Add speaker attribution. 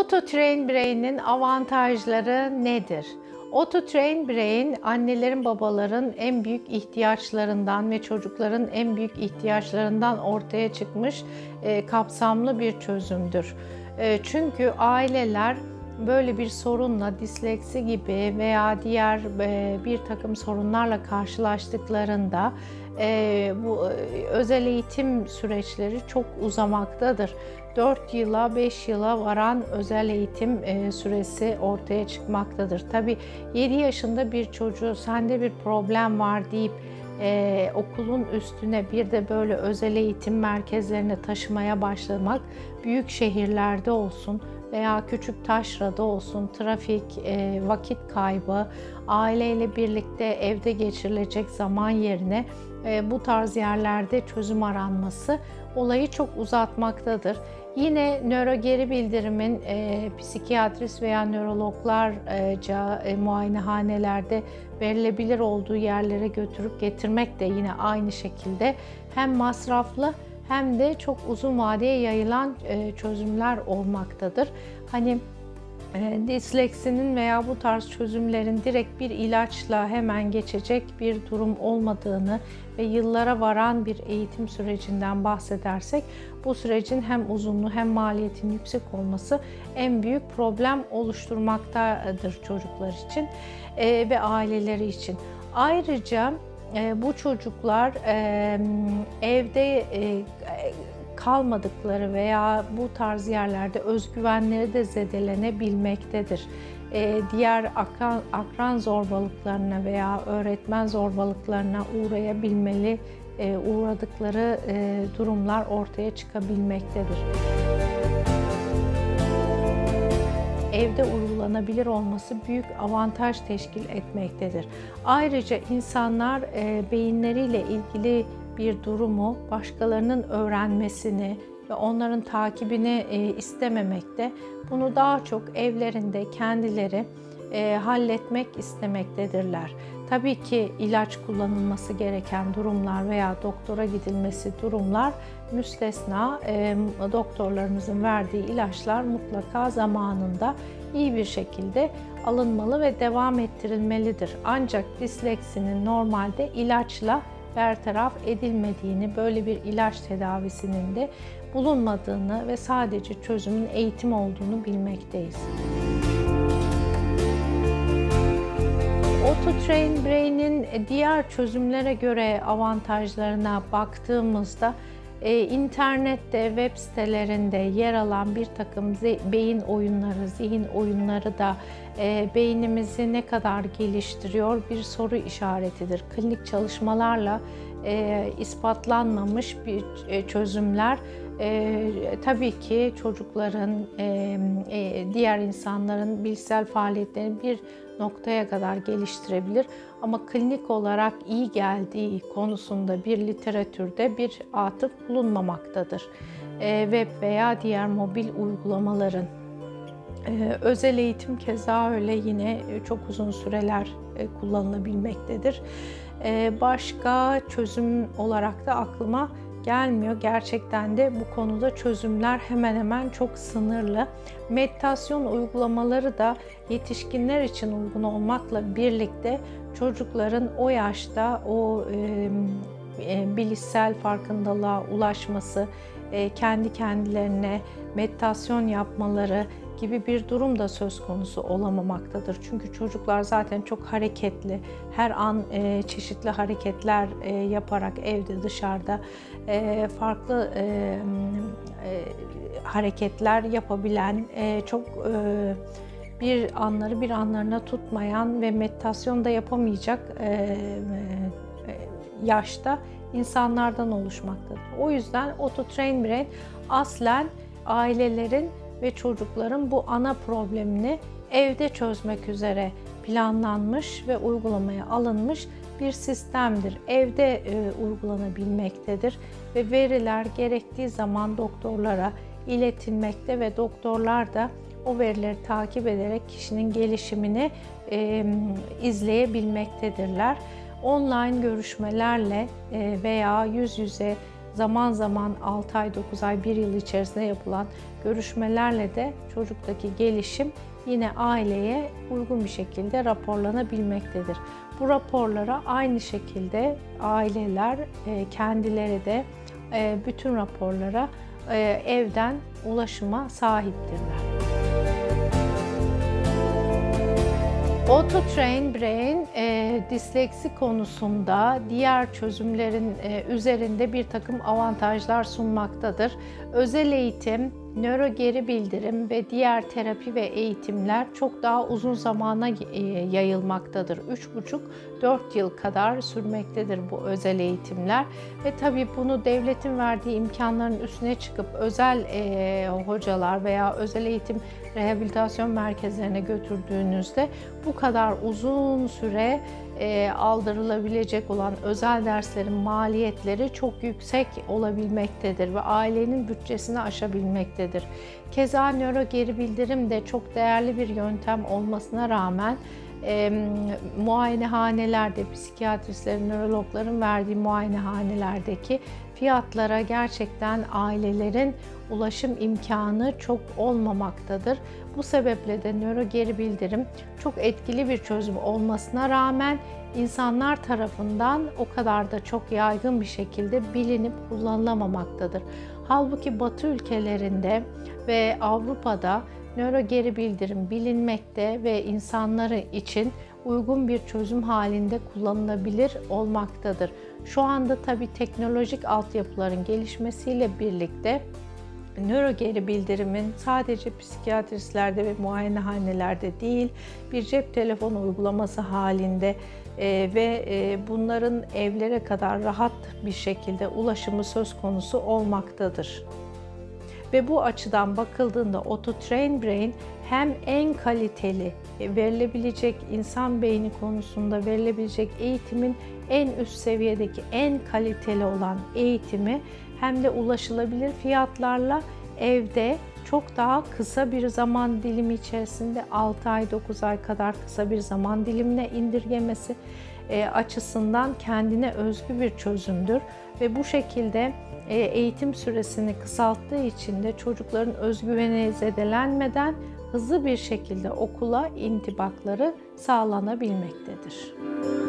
Speaker 1: Auto-Train Brain'in avantajları nedir? Auto-Train Brain, annelerin, babaların en büyük ihtiyaçlarından ve çocukların en büyük ihtiyaçlarından ortaya çıkmış kapsamlı bir çözümdür. Çünkü aileler böyle bir sorunla, disleksi gibi veya diğer bir takım sorunlarla karşılaştıklarında bu özel eğitim süreçleri çok uzamaktadır. 4 yıla 5 yıla varan özel eğitim süresi ortaya çıkmaktadır. Tabii 7 yaşında bir çocuğu sende bir problem var deyip okulun üstüne bir de böyle özel eğitim merkezlerine taşımaya başlamak, büyük şehirlerde olsun veya küçük taşrada olsun, trafik, vakit kaybı, aileyle birlikte evde geçirilecek zaman yerine bu tarz yerlerde çözüm aranması olayı çok uzatmaktadır. Yine nöro geri bildirimin psikiyatrist veya nörologlarca muayenehanelerde verilebilir olduğu yerlere götürüp getirmek de yine aynı şekilde hem masraflı hem de çok uzun vadeye yayılan çözümler olmaktadır. Hani disleksinin veya bu tarz çözümlerin direkt bir ilaçla hemen geçecek bir durum olmadığını ve yıllara varan bir eğitim sürecinden bahsedersek, bu sürecin hem uzunluğu hem maliyetin yüksek olması en büyük problem oluşturmaktadır çocuklar için ve aileleri için. Ayrıca bu çocuklar evde kalmadıkları veya bu tarz yerlerde özgüvenleri de zedelenebilmektedir. Diğer akran zorbalıklarına veya öğretmen zorbalıklarına uğradıkları durumlar ortaya çıkabilmektedir. Evde uygulanabilir olması büyük avantaj teşkil etmektedir. Ayrıca insanlar beyinleriyle ilgili bir durumu başkalarının öğrenmesini ve onların takibini istememekte. Bunu daha çok evlerinde kendileri halletmek istemektedirler. Tabii ki ilaç kullanılması gereken durumlar veya doktora gidilmesi durumlar müstesna. Doktorlarımızın verdiği ilaçlar mutlaka zamanında iyi bir şekilde alınmalı ve devam ettirilmelidir. Ancak disleksinin normalde ilaçla bertaraf edilmediğini, böyle bir ilaç tedavisinin de bulunmadığını ve sadece çözümün eğitim olduğunu bilmekteyiz. Auto-Train Brain'in diğer çözümlere göre avantajlarına baktığımızda internette, web sitelerinde yer alan bir takım beyin oyunları, zihin oyunları da beynimizi ne kadar geliştiriyor bir soru işaretidir. Klinik çalışmalarla ispatlanmamış bir çözümler tabii ki çocukların, diğer insanların bilişsel faaliyetlerini bir noktaya kadar geliştirebilir. Ama klinik olarak iyi geldiği konusunda bir literatürde bir atıf bulunmamaktadır. Web veya diğer mobil uygulamaların. Özel eğitim keza öyle yine çok uzun süreler kullanılabilmektedir. Başka çözüm olarak da aklıma gelmiyor. Gerçekten de bu konuda çözümler hemen hemen çok sınırlı. Meditasyon uygulamaları da yetişkinler için uygun olmakla birlikte çocukların o yaşta o bilişsel farkındalığa ulaşması, kendi kendilerine meditasyon yapmaları gibi bir durum da söz konusu olamamaktadır. Çünkü çocuklar zaten çok hareketli, her an çeşitli hareketler yaparak evde, dışarıda farklı hareketler yapabilen, çok bir anlarına tutmayan ve meditasyon da yapamayacak yaşta insanlardan oluşmaktadır. O yüzden Auto-Train Brain aslen ailelerin ve çocukların bu ana problemini evde çözmek üzere planlanmış ve uygulamaya alınmış bir sistemdir. Evde uygulanabilmektedir ve veriler gerektiği zaman doktorlara iletilmekte ve doktorlar da o verileri takip ederek kişinin gelişimini izleyebilmektedirler. Online görüşmelerle veya yüz yüze zaman zaman 6 ay, 9 ay, 1 yıl içerisinde yapılan görüşmelerle de çocuktaki gelişim yine aileye uygun bir şekilde raporlanabilmektedir. Bu raporlara aynı şekilde aileler kendileri de bütün raporlara evden ulaşıma sahiptirler. Auto Train Brain, disleksi konusunda diğer çözümlerin üzerinde bir takım avantajlar sunmaktadır. Özel eğitim, nöro geri bildirim ve diğer terapi ve eğitimler çok daha uzun zamana yayılmaktadır. 3,5-4 yıl kadar sürmektedir bu özel eğitimler ve tabii bunu devletin verdiği imkanların üstüne çıkıp özel hocalar veya özel eğitim rehabilitasyon merkezlerine götürdüğünüzde bu kadar uzun süre aldırılabilecek olan özel derslerin maliyetleri çok yüksek olabilmektedir ve ailenin bütçesini aşabilmektedir. Keza nöro geri bildirim de çok değerli bir yöntem olmasına rağmen muayenehanelerde, psikiyatristlerin, nörologların verdiği muayenehanelerdeki fiyatlara gerçekten ailelerin ulaşım imkanı çok olmamaktadır. Bu sebeple de nöro geri bildirim çok etkili bir çözüm olmasına rağmen insanlar tarafından o kadar da çok yaygın bir şekilde bilinip kullanılamamaktadır. Halbuki Batı ülkelerinde ve Avrupa'da nöro geri bildirim bilinmekte ve insanları için uygun bir çözüm halinde kullanılabilir olmaktadır. Şu anda tabii teknolojik altyapıların gelişmesiyle birlikte nöro geri bildirimin sadece psikiyatristlerde ve muayenehanelerde değil, bir cep telefonu uygulaması halinde ve bunların evlere kadar rahat bir şekilde ulaşımı söz konusu olmaktadır. Ve bu açıdan bakıldığında Auto Train Brain hem en kaliteli verilebilecek insan beyni konusunda verilebilecek eğitimin en üst seviyedeki en kaliteli olan eğitimi hem de ulaşılabilir fiyatlarla evde çok daha kısa bir zaman dilimi içerisinde 6 ay 9 ay kadar kısa bir zaman dilimine indirgemesi açısından kendine özgü bir çözümdür ve bu şekilde eğitim süresini kısalttığı için de çocukların özgüveni zedelenmeden hızlı bir şekilde okula intibakları sağlanabilmektedir.